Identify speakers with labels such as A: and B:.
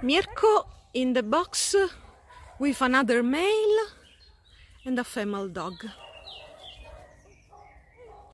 A: Mirko in the box with another male and a female dog.